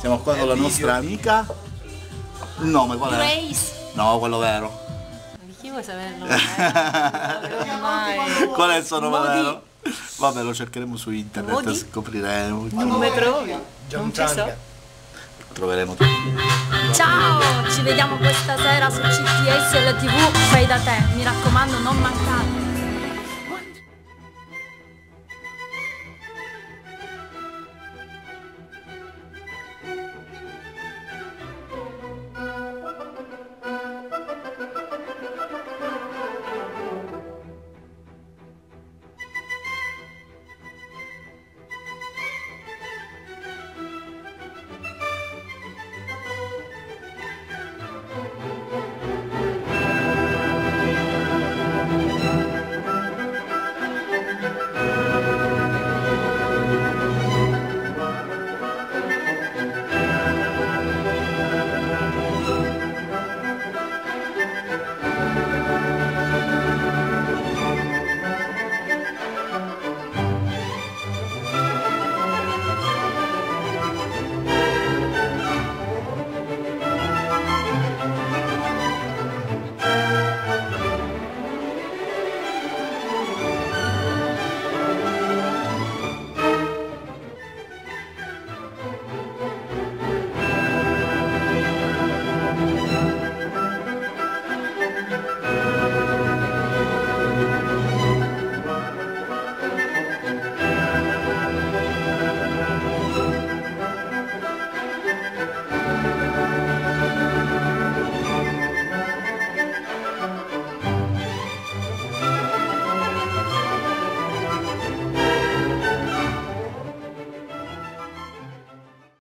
Siamo qua con la nostra amica. Il nome qual è? Grace. No, quello vero. Di chi vuoi sapere il nome? Qual è il suo nome vero? Vabbè, lo cercheremo su internet e Modi? scopriremo. Non mi trovi? Non ci so. Troveremo tutto. Ciao, ci vediamo questa sera su CTS TV Fai da te. Mi raccomando, non mancate.